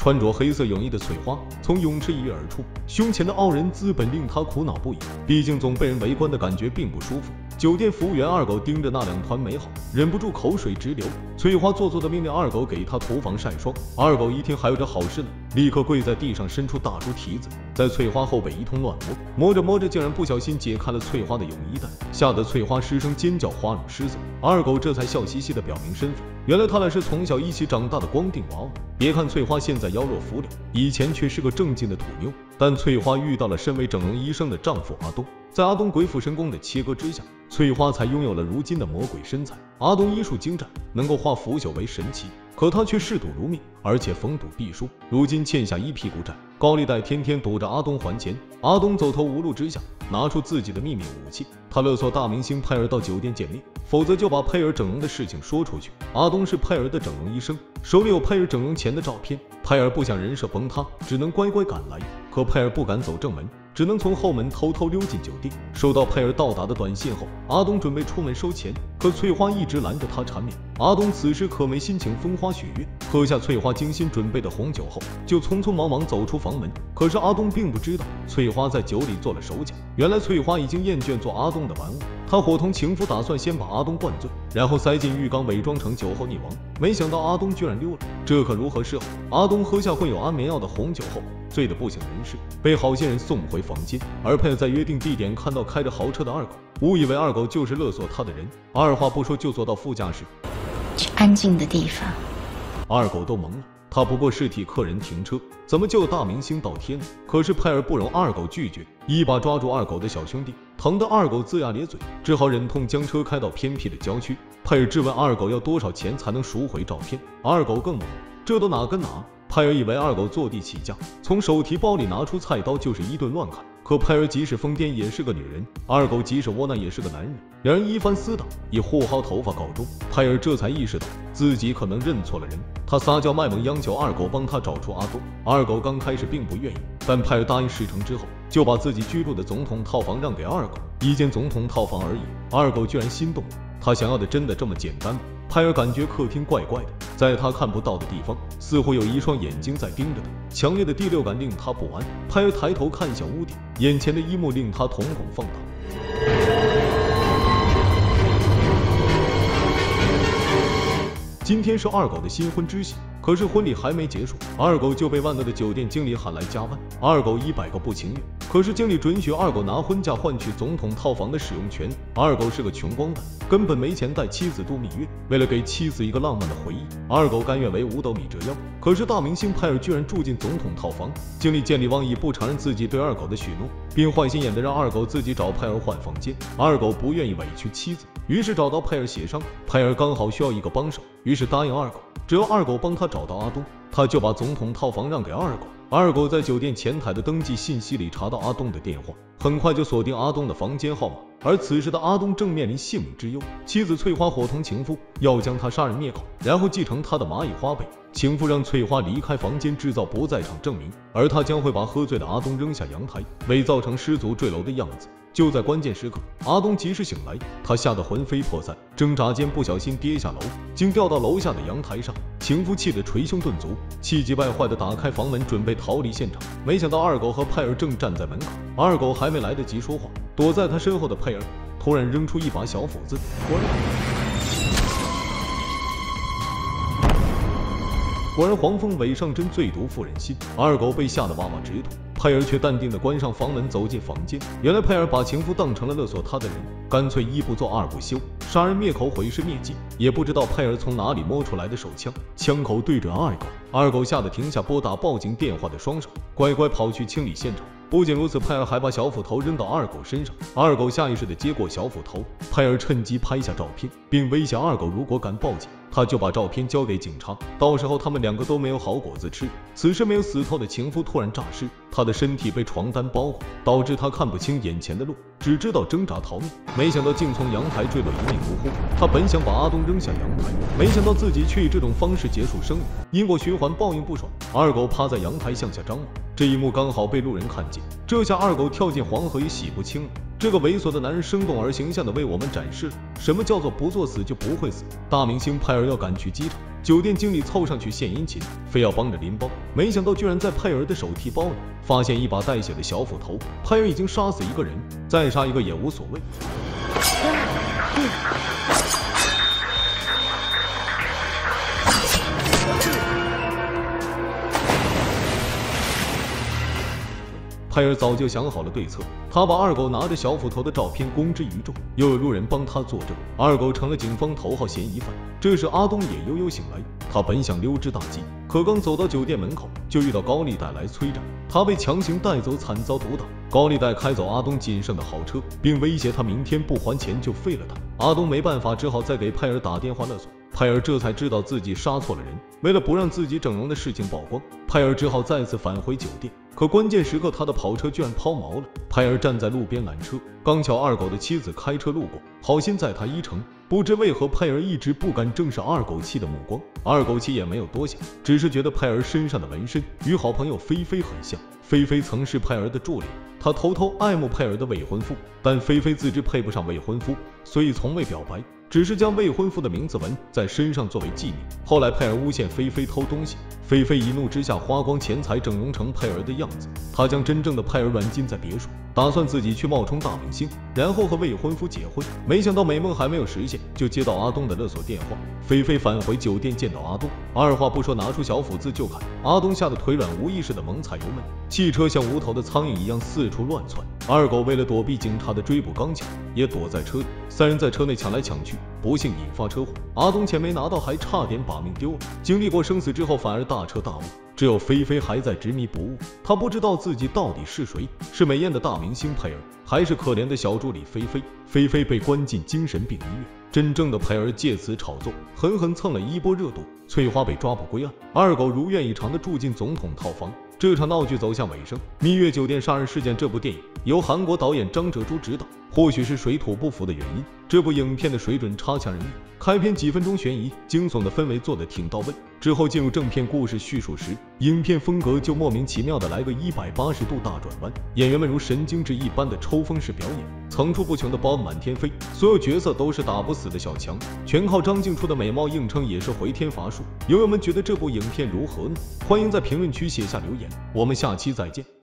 穿着黑色泳衣的翠花从泳池一跃而出，胸前的傲人资本令她苦恼不已。毕竟总被人围观的感觉并不舒服。酒店服务员二狗盯着那两团美好，忍不住口水直流。翠花做作的命令二狗给她涂防晒霜。二狗一听还有这好事呢，立刻跪在地上伸出大猪蹄子，在翠花后背一通乱摸，摸着摸着竟然不小心解开了翠花的泳衣带，吓得翠花失声尖叫，花容失色。二狗这才笑嘻嘻的表明身份，原来他俩是从小一起长大的光腚娃娃。别看翠花现在腰弱浮柳，以前却是个正经的土妞，但翠花遇到了身为整容医生的丈夫阿东，在阿东鬼斧神工的切割之下，翠花才拥有了如今的魔鬼身材。阿东医术精湛，能够化腐朽为神奇，可他却嗜赌如命，而且逢赌必输，如今欠下一屁股债，高利贷天天堵着阿东还钱。阿东走投无路之下，拿出自己的秘密武器，他勒索大明星佩尔到酒店见面，否则就把佩尔整容的事情说出去。阿东是佩尔的整容医生，手里有佩尔整容前的照片。佩尔不想人设崩塌，只能乖乖赶来，可佩尔不敢走正门，只能从后门偷偷溜进酒店。收到佩尔到达的短信后，阿东准备出门收钱，可翠花一直拦着他缠绵。阿东此时可没心情风花雪月，喝下翠花精心准备的红酒后，就匆匆忙忙走出房门。可是阿东并不知道，翠花在酒里做了手脚。原来翠花已经厌倦做阿东的玩物，她伙同情妇打算先把阿东灌醉，然后塞进浴缸伪装成酒后溺亡。没想到阿东居然溜了，这可如何是好？阿东喝下混有安眠药的红酒后，醉得不省人事，被好心人送回房间。而佩尔在约定地点看到开着豪车的二狗，误以为二狗就是勒索他的人，二话不说就坐到副驾驶， 去安静的地方。 二狗都懵了，他不过是替客人停车，怎么就有大明星倒贴呢？可是佩尔不容二狗拒绝，一把抓住二狗的小兄弟，疼得二狗龇牙咧嘴，只好忍痛将车开到偏僻的郊区。佩尔质问二狗要多少钱才能赎回照片，二狗更懵了，这都哪跟哪？佩尔以为二狗坐地起价，从手提包里拿出菜刀就是一顿乱砍。可佩尔即使疯癫也是个女人，二狗即使窝囊也是个男人，两人一番厮打，以互薅头发告终。佩尔这才意识到自己可能认错了人，他撒娇卖萌央求二狗帮他找出阿东。二狗刚开始并不愿意，但佩尔答应事成之后，就把自己居住的总统套房让给二狗，一间总统套房而已，二狗居然心动了。他想要的真的这么简单吗？佩尔感觉客厅怪怪的，在他看不到的地方，似乎有一双眼睛在盯着他，强烈的第六感令他不安。佩尔抬头看向屋顶，眼前的一幕令他瞳孔放大。今天是二狗的新婚之喜，可是婚礼还没结束，二狗就被万恶的酒店经理喊来加班。二狗100个不情愿，可是经理准许二狗拿婚假换取总统套房的使用权。二狗是个穷光蛋，根本没钱带妻子度蜜月，为了给妻子一个浪漫的回忆，二狗甘愿为五斗米折腰。可是大明星佩尔居然住进总统套房，经理见利忘义，不承认自己对二狗的许诺，并坏心眼的让二狗自己找佩尔换房间。二狗不愿意委屈妻子，于是找到佩尔协商。佩尔刚好需要一个帮手，于是答应二狗，只要二狗帮他找到阿东，他就把总统套房让给二狗。二狗在酒店前台的登记信息里查到阿东的电话，很快就锁定阿东的房间号码。而此时的阿东正面临性命之忧，妻子翠花伙同情妇要将他杀人灭口，然后继承他的蚂蚁花呗。情妇让翠花离开房间，制造不在场证明，而他将会把喝醉的阿东扔下阳台，伪造成失足坠楼的样子。就在关键时刻，阿东及时醒来，他吓得魂飞魄散，挣扎间不小心跌下楼，竟掉到楼下的阳台上。情夫气得捶胸顿足，气急败坏的打开房门准备逃离现场，没想到二狗和佩尔正站在门口。二狗还没来得及说话，躲在他身后的佩尔突然扔出一把小斧子，果然黄蜂尾上针，最毒妇人心。二狗被吓得哇哇直吐，佩尔却淡定地关上房门，走进房间。原来佩尔把情妇当成了勒索他的人，干脆一不做二不休，杀人灭口，毁尸灭迹。也不知道佩尔从哪里摸出来的手枪，枪口对准二狗。二狗吓得停下拨打报警电话的双手，乖乖跑去清理现场。不仅如此，佩尔还把小斧头扔到二狗身上，二狗下意识地接过小斧头。佩尔趁机拍下照片，并威胁二狗如果敢报警，他就把照片交给警察，到时候他们两个都没有好果子吃。此时没有死透的情妇突然诈尸，他的身体被床单包裹，导致他看不清眼前的路，只知道挣扎逃命，没想到竟从阳台坠落一命呜呼。他本想把阿东扔下阳台，没想到自己却以这种方式结束生命，因果循环，报应不爽。二狗趴在阳台向下张望，这一幕刚好被路人看见，这下二狗跳进黄河也洗不清了。这个猥琐的男人生动而形象地为我们展示了什么叫做不作死就不会死。大明星佩尔要赶去机场， 酒店经理凑上去献殷勤，非要帮着拎包，没想到居然在佩尔的手提包里发现一把带血的小斧头。佩尔已经杀死一个人，再杀一个也无所谓。佩尔早就想好了对策，他把二狗拿着小斧头的照片公之于众，又有路人帮他作证，二狗成了警方头号嫌疑犯。这时阿东也悠悠醒来，他本想溜之大吉，可刚走到酒店门口，就遇到高利贷来催债，他被强行带走，惨遭毒打。高利贷开走阿东仅剩的豪车，并威胁他明天不还钱就废了他。阿东没办法，只好再给佩尔打电话勒索。佩尔这才知道自己杀错了人，为了不让自己整容的事情曝光，佩尔只好再次返回酒店。可关键时刻，他的跑车居然抛锚了。佩尔站在路边拦车，刚巧二狗的妻子开车路过，好心载他一程。不知为何，佩尔一直不敢正视二狗妻的目光。二狗妻也没有多想，只是觉得佩尔身上的纹身与好朋友菲菲很像。菲菲曾是佩尔的助理，她偷偷爱慕佩尔的未婚夫，但菲菲自知配不上未婚夫，所以从未表白，只是将未婚夫的名字纹在身上作为纪念。后来佩尔诬陷菲菲偷东西，菲菲一怒之下花光钱财整容成佩尔的样子，她将真正的佩尔软禁在别墅，打算自己去冒充大明星，然后和未婚夫结婚。没想到美梦还没有实现，就接到阿东的勒索电话。菲菲返回酒店见到阿东，二话不说拿出小斧子就砍。阿东吓得腿软，无意识的猛踩油门，汽车像无头的苍蝇一样四处乱窜。二狗为了躲避警察的追捕，刚巧也躲在车里，三人在车内抢来抢去，不幸引发车祸。阿东钱没拿到，还差点把命丢了。经历过生死之后，反而大彻大悟。只有菲菲还在执迷不悟，她不知道自己到底是谁，是美艳的大明星佩尔，还是可怜的小助理菲菲。菲菲被关进精神病医院，真正的佩尔借此炒作，狠狠蹭了一波热度。翠花被抓捕归案，二狗如愿以偿的住进总统套房。这场闹剧走向尾声。蜜月酒店杀人事件这部电影由韩国导演张哲洙执导，或许是水土不服的原因，这部影片的水准差强人意。开篇几分钟悬疑惊悚的氛围做得挺到位，之后进入正片故事叙述时，影片风格就莫名其妙的来个180度大转弯，演员们如神经质一般的抽风式表演，层出不穷的包满天飞，所有角色都是打不死的小强，全靠张静初的美貌硬撑也是回天乏术。友友们觉得这部影片如何呢？欢迎在评论区写下留言，我们下期再见。